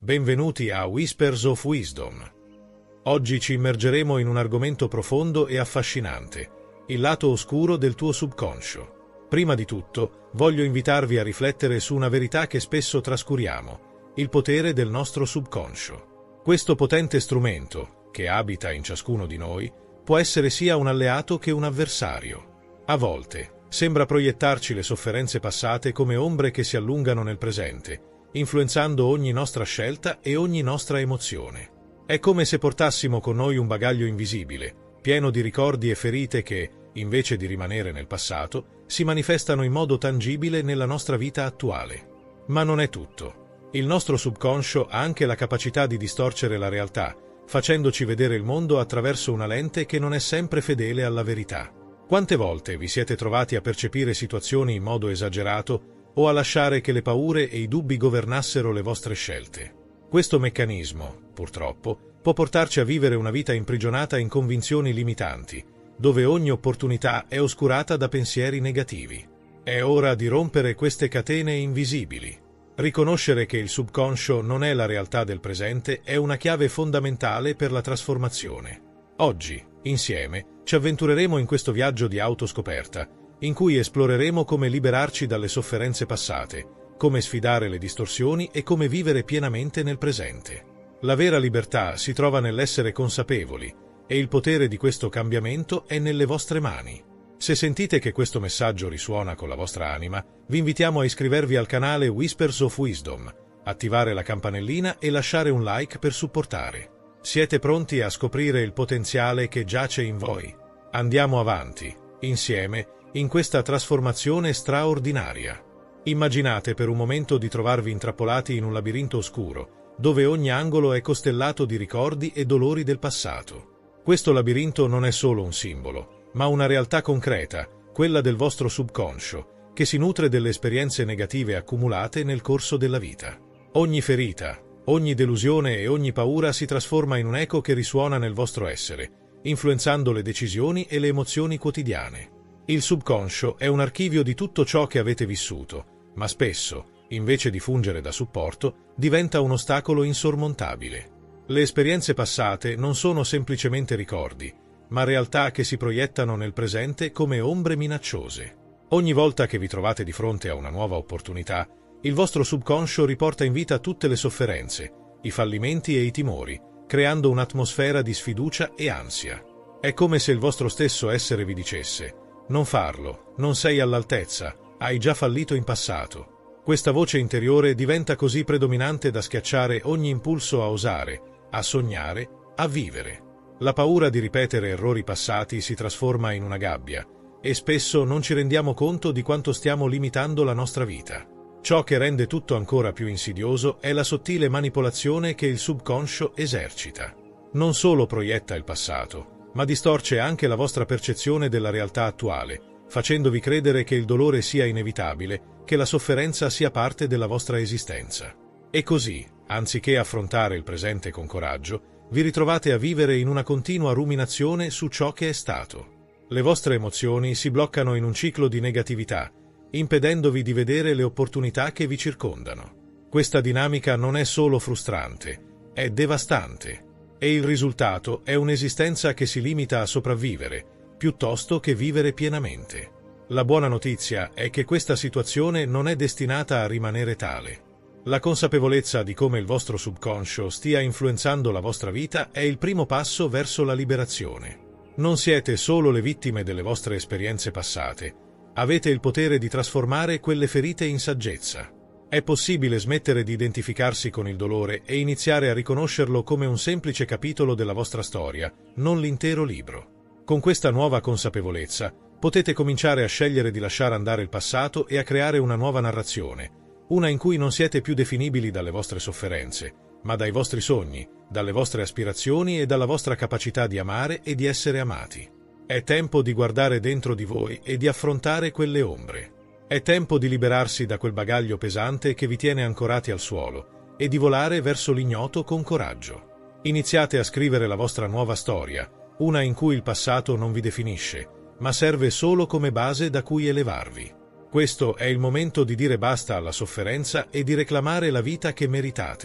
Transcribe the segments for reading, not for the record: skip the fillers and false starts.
Benvenuti a Whispers of Wisdom. Oggi ci immergeremo in un argomento profondo e affascinante, il lato oscuro del tuo subconscio. Prima di tutto, voglio invitarvi a riflettere su una verità che spesso trascuriamo, il potere del nostro subconscio. Questo potente strumento, che abita in ciascuno di noi, può essere sia un alleato che un avversario. A volte, sembra proiettarci le sofferenze passate come ombre che si allungano nel presente, influenzando ogni nostra scelta e ogni nostra emozione. È come se portassimo con noi un bagaglio invisibile, pieno di ricordi e ferite che, invece di rimanere nel passato, si manifestano in modo tangibile nella nostra vita attuale. Ma non è tutto. Il nostro subconscio ha anche la capacità di distorcere la realtà, facendoci vedere il mondo attraverso una lente che non è sempre fedele alla verità. Quante volte vi siete trovati a percepire situazioni in modo esagerato o a lasciare che le paure e i dubbi governassero le vostre scelte? Questo meccanismo, purtroppo, può portarci a vivere una vita imprigionata in convinzioni limitanti, dove ogni opportunità è oscurata da pensieri negativi. È ora di rompere queste catene invisibili. Riconoscere che il subconscio non è la realtà del presente è una chiave fondamentale per la trasformazione. Oggi, insieme, ci avventureremo in questo viaggio di autoscoperta, in cui esploreremo come liberarci dalle sofferenze passate, come sfidare le distorsioni e come vivere pienamente nel presente. La vera libertà si trova nell'essere consapevoli, e il potere di questo cambiamento è nelle vostre mani. Se sentite che questo messaggio risuona con la vostra anima, vi invitiamo a iscrivervi al canale Whispers of Wisdom, attivare la campanellina e lasciare un like per supportare. Siete pronti a scoprire il potenziale che giace in voi? Andiamo avanti, insieme, in questa trasformazione straordinaria. Immaginate per un momento di trovarvi intrappolati in un labirinto oscuro, dove ogni angolo è costellato di ricordi e dolori del passato. Questo labirinto non è solo un simbolo, ma una realtà concreta, quella del vostro subconscio, che si nutre delle esperienze negative accumulate nel corso della vita. Ogni ferita, ogni delusione e ogni paura si trasforma in un eco che risuona nel vostro essere, influenzando le decisioni e le emozioni quotidiane. Il subconscio è un archivio di tutto ciò che avete vissuto, ma spesso, invece di fungere da supporto, diventa un ostacolo insormontabile. Le esperienze passate non sono semplicemente ricordi, ma realtà che si proiettano nel presente come ombre minacciose. Ogni volta che vi trovate di fronte a una nuova opportunità, il vostro subconscio riporta in vita tutte le sofferenze, i fallimenti e i timori, creando un'atmosfera di sfiducia e ansia. È come se il vostro stesso essere vi dicesse: non farlo, non sei all'altezza, hai già fallito in passato. Questa voce interiore diventa così predominante da schiacciare ogni impulso a osare, a sognare, a vivere. La paura di ripetere errori passati si trasforma in una gabbia, e spesso non ci rendiamo conto di quanto stiamo limitando la nostra vita. Ciò che rende tutto ancora più insidioso è la sottile manipolazione che il subconscio esercita. Non solo proietta il passato, ma distorce anche la vostra percezione della realtà attuale, facendovi credere che il dolore sia inevitabile, che la sofferenza sia parte della vostra esistenza. E così, anziché affrontare il presente con coraggio, vi ritrovate a vivere in una continua ruminazione su ciò che è stato. Le vostre emozioni si bloccano in un ciclo di negatività, impedendovi di vedere le opportunità che vi circondano. Questa dinamica non è solo frustrante, è devastante. E il risultato è un'esistenza che si limita a sopravvivere, piuttosto che vivere pienamente. La buona notizia è che questa situazione non è destinata a rimanere tale. La consapevolezza di come il vostro subconscio stia influenzando la vostra vita è il primo passo verso la liberazione. Non siete solo le vittime delle vostre esperienze passate, avete il potere di trasformare quelle ferite in saggezza. È possibile smettere di identificarsi con il dolore e iniziare a riconoscerlo come un semplice capitolo della vostra storia, non l'intero libro. Con questa nuova consapevolezza, potete cominciare a scegliere di lasciare andare il passato e a creare una nuova narrazione, una in cui non siete più definibili dalle vostre sofferenze, ma dai vostri sogni, dalle vostre aspirazioni e dalla vostra capacità di amare e di essere amati. È tempo di guardare dentro di voi e di affrontare quelle ombre. È tempo di liberarsi da quel bagaglio pesante che vi tiene ancorati al suolo e di volare verso l'ignoto con coraggio. Iniziate a scrivere la vostra nuova storia, una in cui il passato non vi definisce, ma serve solo come base da cui elevarvi. Questo è il momento di dire basta alla sofferenza e di reclamare la vita che meritate.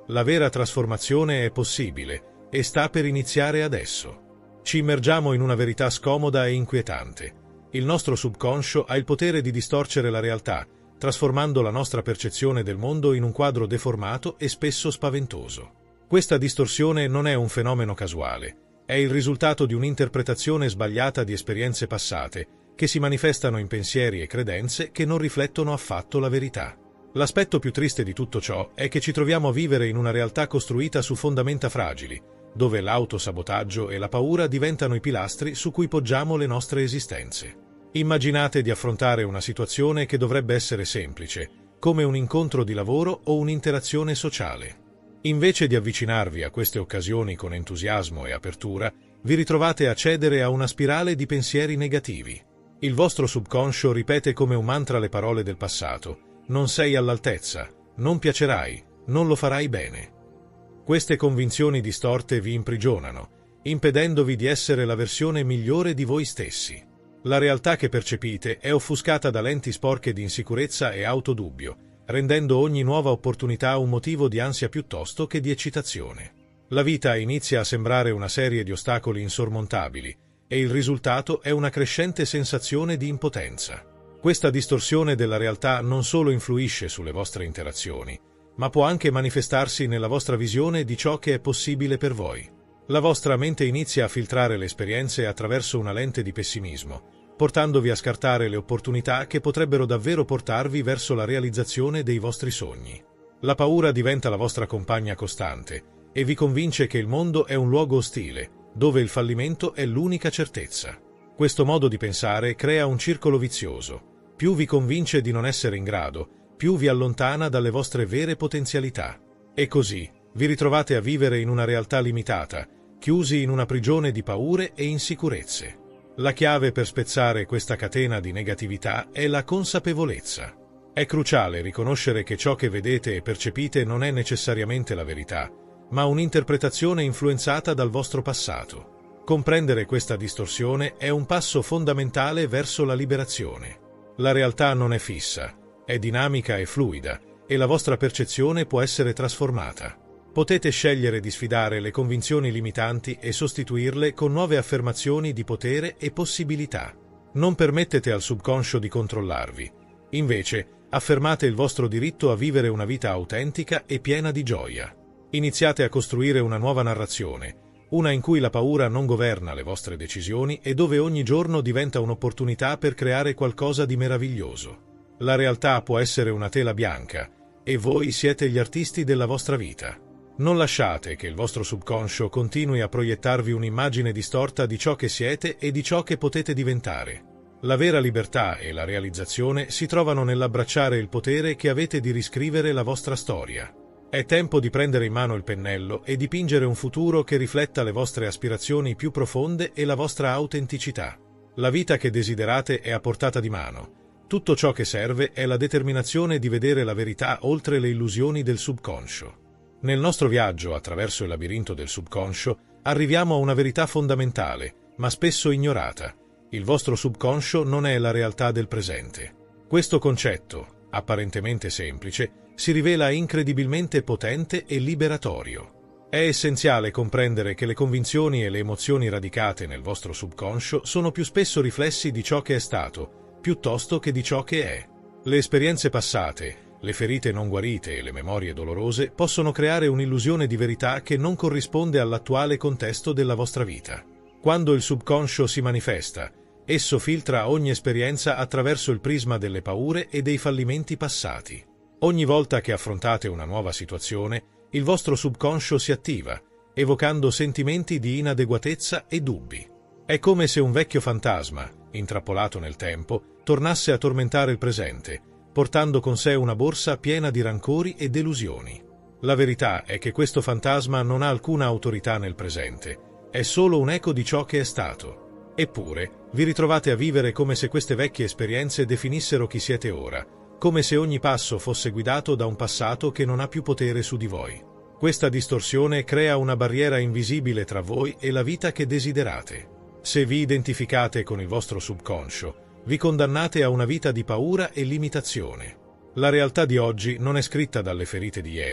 La vera trasformazione è possibile e sta per iniziare adesso. Ci immergiamo in una verità scomoda e inquietante. Il nostro subconscio ha il potere di distorcere la realtà, trasformando la nostra percezione del mondo in un quadro deformato e spesso spaventoso. Questa distorsione non è un fenomeno casuale, è il risultato di un'interpretazione sbagliata di esperienze passate, che si manifestano in pensieri e credenze che non riflettono affatto la verità. L'aspetto più triste di tutto ciò è che ci troviamo a vivere in una realtà costruita su fondamenta fragili, dove l'autosabotaggio e la paura diventano i pilastri su cui poggiamo le nostre esistenze. Immaginate di affrontare una situazione che dovrebbe essere semplice, come un incontro di lavoro o un'interazione sociale. Invece di avvicinarvi a queste occasioni con entusiasmo e apertura, vi ritrovate a cedere a una spirale di pensieri negativi. Il vostro subconscio ripete come un mantra le parole del passato: non sei all'altezza, non piacerai, non lo farai bene. Queste convinzioni distorte vi imprigionano, impedendovi di essere la versione migliore di voi stessi. La realtà che percepite è offuscata da lenti sporche di insicurezza e autodubbio, rendendo ogni nuova opportunità un motivo di ansia piuttosto che di eccitazione. La vita inizia a sembrare una serie di ostacoli insormontabili, e il risultato è una crescente sensazione di impotenza. Questa distorsione della realtà non solo influisce sulle vostre interazioni, ma può anche manifestarsi nella vostra visione di ciò che è possibile per voi. La vostra mente inizia a filtrare le esperienze attraverso una lente di pessimismo, portandovi a scartare le opportunità che potrebbero davvero portarvi verso la realizzazione dei vostri sogni. La paura diventa la vostra compagna costante e vi convince che il mondo è un luogo ostile, dove il fallimento è l'unica certezza. Questo modo di pensare crea un circolo vizioso. Più vi convince di non essere in grado, più vi allontana dalle vostre vere potenzialità. E così vi ritrovate a vivere in una realtà limitata, chiusi in una prigione di paure e insicurezze. La chiave per spezzare questa catena di negatività è la consapevolezza. È cruciale riconoscere che ciò che vedete e percepite non è necessariamente la verità, ma un'interpretazione influenzata dal vostro passato. Comprendere questa distorsione è un passo fondamentale verso la liberazione. La realtà non è fissa, è dinamica e fluida, e la vostra percezione può essere trasformata. Potete scegliere di sfidare le convinzioni limitanti e sostituirle con nuove affermazioni di potere e possibilità. Non permettete al subconscio di controllarvi. Invece, affermate il vostro diritto a vivere una vita autentica e piena di gioia. Iniziate a costruire una nuova narrazione, una in cui la paura non governa le vostre decisioni e dove ogni giorno diventa un'opportunità per creare qualcosa di meraviglioso. La realtà può essere una tela bianca, e voi siete gli artisti della vostra vita. Non lasciate che il vostro subconscio continui a proiettarvi un'immagine distorta di ciò che siete e di ciò che potete diventare. La vera libertà e la realizzazione si trovano nell'abbracciare il potere che avete di riscrivere la vostra storia. È tempo di prendere in mano il pennello e dipingere un futuro che rifletta le vostre aspirazioni più profonde e la vostra autenticità. La vita che desiderate è a portata di mano. Tutto ciò che serve è la determinazione di vedere la verità oltre le illusioni del subconscio. Nel nostro viaggio attraverso il labirinto del subconscio arriviamo a una verità fondamentale, ma spesso ignorata. Il vostro subconscio non è la realtà del presente. Questo concetto, apparentemente semplice, si rivela incredibilmente potente e liberatorio. È essenziale comprendere che le convinzioni e le emozioni radicate nel vostro subconscio sono più spesso riflessi di ciò che è stato, piuttosto che di ciò che è. Le esperienze passate, le ferite non guarite e le memorie dolorose possono creare un'illusione di verità che non corrisponde all'attuale contesto della vostra vita. Quando il subconscio si manifesta, esso filtra ogni esperienza attraverso il prisma delle paure e dei fallimenti passati. Ogni volta che affrontate una nuova situazione, il vostro subconscio si attiva, evocando sentimenti di inadeguatezza e dubbi. È come se un vecchio fantasma, intrappolato nel tempo, tornasse a tormentare il presente, portando con sé una borsa piena di rancori e delusioni. La verità è che questo fantasma non ha alcuna autorità nel presente, è solo un eco di ciò che è stato. Eppure, vi ritrovate a vivere come se queste vecchie esperienze definissero chi siete ora, come se ogni passo fosse guidato da un passato che non ha più potere su di voi. Questa distorsione crea una barriera invisibile tra voi e la vita che desiderate. Se vi identificate con il vostro subconscio, vi condannate a una vita di paura e limitazione. La realtà di oggi non è scritta dalle ferite di ieri,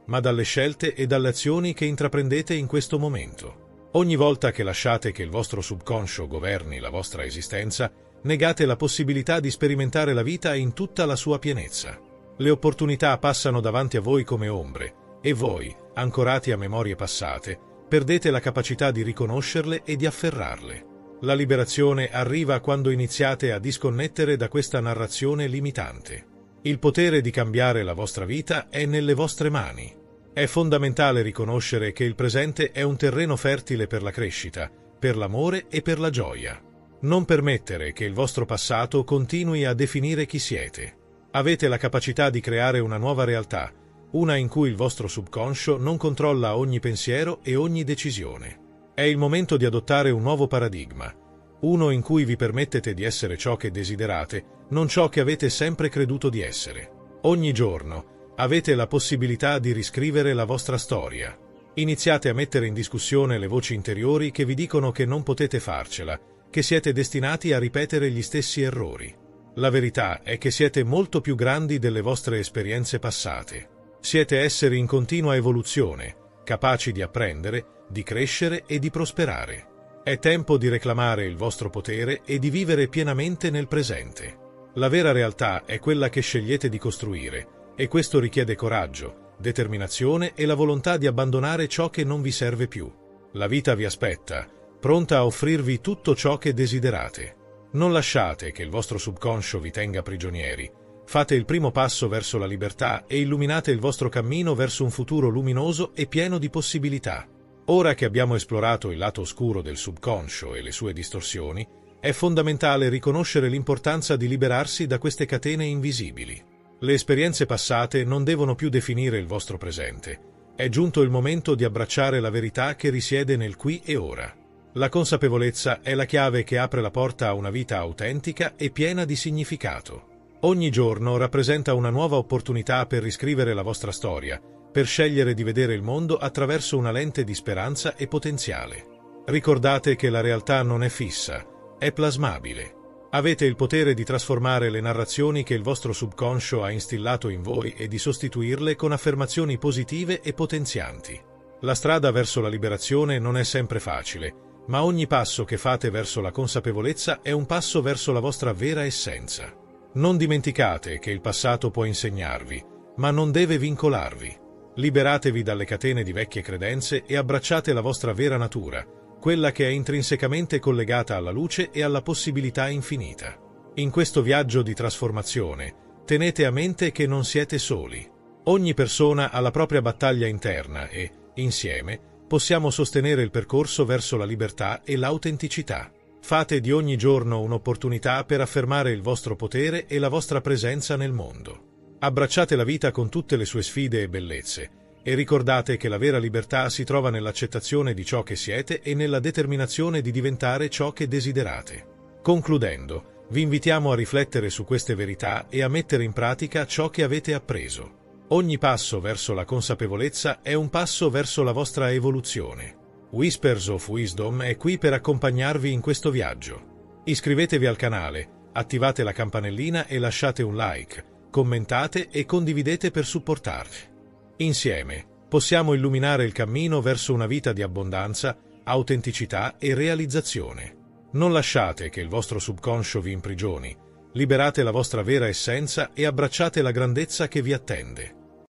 ma dalle scelte e dalle azioni che intraprendete in questo momento. Ogni volta che lasciate che il vostro subconscio governi la vostra esistenza, negate la possibilità di sperimentare la vita in tutta la sua pienezza. Le opportunità passano davanti a voi come ombre, e voi, ancorati a memorie passate, perdete la capacità di riconoscerle e di afferrarle. La liberazione arriva quando iniziate a disconnettere da questa narrazione limitante. Il potere di cambiare la vostra vita è nelle vostre mani. È fondamentale riconoscere che il presente è un terreno fertile per la crescita, per l'amore e per la gioia. Non permettere che il vostro passato continui a definire chi siete. Avete la capacità di creare una nuova realtà, una in cui il vostro subconscio non controlla ogni pensiero e ogni decisione. È il momento di adottare un nuovo paradigma, uno in cui vi permettete di essere ciò che desiderate, non ciò che avete sempre creduto di essere. Ogni giorno avete la possibilità di riscrivere la vostra storia. Iniziate a mettere in discussione le voci interiori che vi dicono che non potete farcela, che siete destinati a ripetere gli stessi errori. La verità è che siete molto più grandi delle vostre esperienze passate. Siete esseri in continua evoluzione, capaci di apprendere, di crescere e di prosperare. È tempo di reclamare il vostro potere e di vivere pienamente nel presente. La vera realtà è quella che scegliete di costruire, e questo richiede coraggio, determinazione e la volontà di abbandonare ciò che non vi serve più. La vita vi aspetta, pronta a offrirvi tutto ciò che desiderate. Non lasciate che il vostro subconscio vi tenga prigionieri. Fate il primo passo verso la libertà e illuminate il vostro cammino verso un futuro luminoso e pieno di possibilità. Ora che abbiamo esplorato il lato oscuro del subconscio e le sue distorsioni, è fondamentale riconoscere l'importanza di liberarsi da queste catene invisibili. Le esperienze passate non devono più definire il vostro presente. È giunto il momento di abbracciare la verità che risiede nel qui e ora. La consapevolezza è la chiave che apre la porta a una vita autentica e piena di significato. Ogni giorno rappresenta una nuova opportunità per riscrivere la vostra storia, per scegliere di vedere il mondo attraverso una lente di speranza e potenziale. Ricordate che la realtà non è fissa, è plasmabile. Avete il potere di trasformare le narrazioni che il vostro subconscio ha instillato in voi e di sostituirle con affermazioni positive e potenzianti. La strada verso la liberazione non è sempre facile, ma ogni passo che fate verso la consapevolezza è un passo verso la vostra vera essenza. Non dimenticate che il passato può insegnarvi, ma non deve vincolarvi. Liberatevi dalle catene di vecchie credenze e abbracciate la vostra vera natura, quella che è intrinsecamente collegata alla luce e alla possibilità infinita. In questo viaggio di trasformazione, tenete a mente che non siete soli. Ogni persona ha la propria battaglia interna e, insieme, possiamo sostenere il percorso verso la libertà e l'autenticità. Fate di ogni giorno un'opportunità per affermare il vostro potere e la vostra presenza nel mondo. Abbracciate la vita con tutte le sue sfide e bellezze, e ricordate che la vera libertà si trova nell'accettazione di ciò che siete e nella determinazione di diventare ciò che desiderate. Concludendo, vi invitiamo a riflettere su queste verità e a mettere in pratica ciò che avete appreso. Ogni passo verso la consapevolezza è un passo verso la vostra evoluzione. Whispers of Wisdom è qui per accompagnarvi in questo viaggio. Iscrivetevi al canale, attivate la campanellina e lasciate un like, commentate e condividete per supportarci. Insieme possiamo illuminare il cammino verso una vita di abbondanza, autenticità e realizzazione. Non lasciate che il vostro subconscio vi imprigioni, liberate la vostra vera essenza e abbracciate la grandezza che vi attende.